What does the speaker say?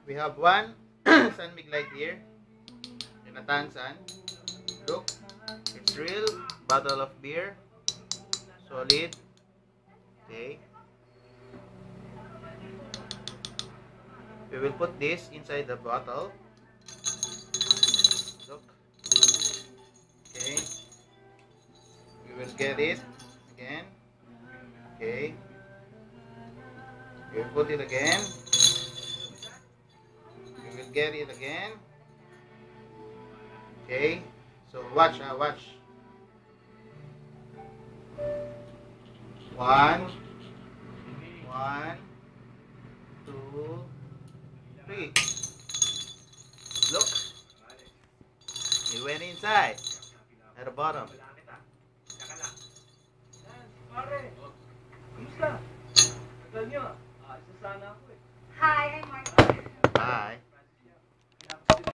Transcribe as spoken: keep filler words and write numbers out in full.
We have one sun mig light here in a tansan. Look, it's real bottle of beer, solid. Okay, we will put this inside the bottle. Look, okay, we will get it again. Okay, we will put it again. We will get it again. Okay, so watch, ah, watch. One, one, two, three. Look, it went inside at the bottom. Hi,